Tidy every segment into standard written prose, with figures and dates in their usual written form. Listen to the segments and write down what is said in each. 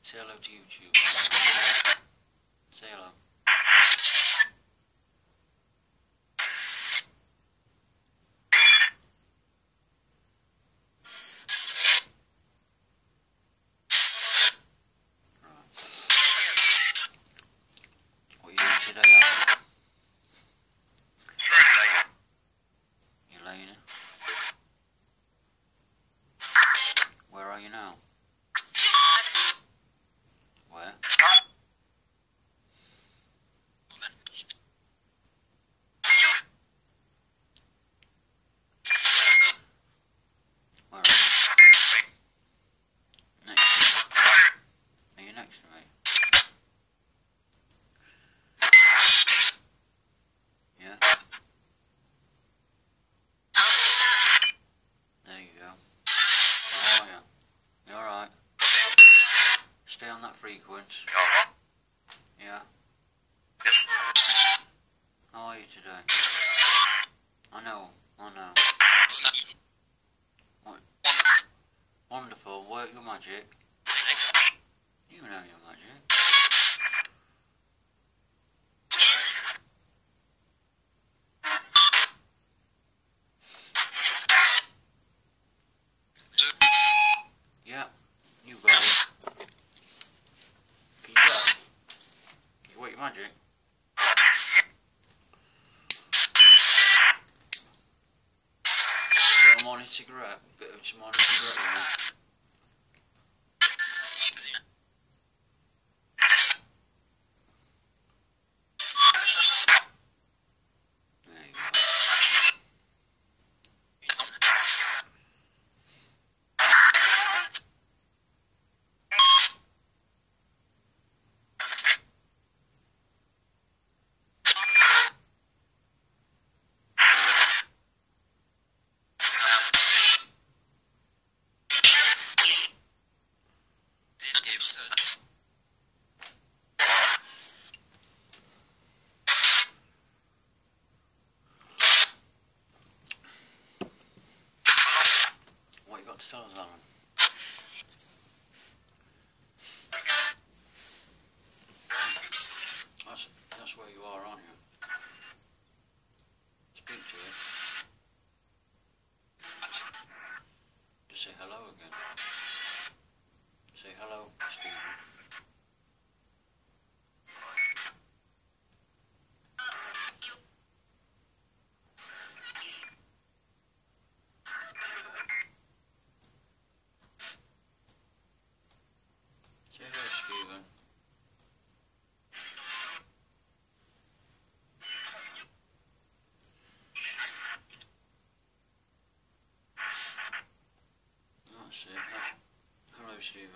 Say hello to YouTube. Say hello. What are you doing today, Alan? You're laying it? Where are you now? Where? Where are you? Next. Are you next to me? Yeah? There you go. How are you? You alright? Stay on that frequency. Yeah? How are you today? I know. What? Wonderful. Work your magic. You know your magic. Yeah, you got it. Can you go? Can you work your magic? Bit of morning cigarette. Bit of morning cigarette. There you go. What you got to tell us, Alan? That's where you are, aren't you? Speak to it. Just say hello again. Say hello, Stephen. Say hello, Stephen. That's it. Hello, Stephen.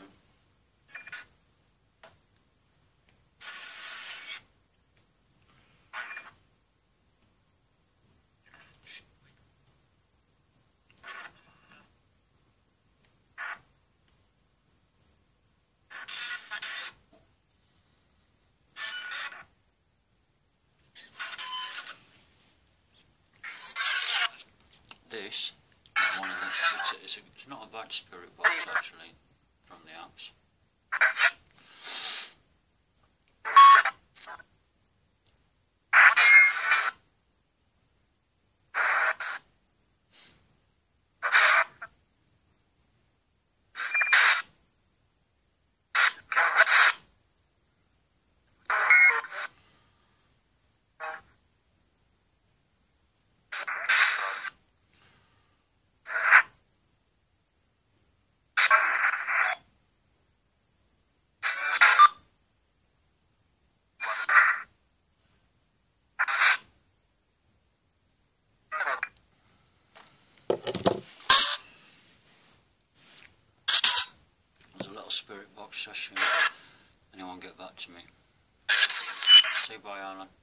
This is one of the. It's not a bad spirit box actually, from the apps. Spirit box session. Anyone get back to me? Say bye, Alan.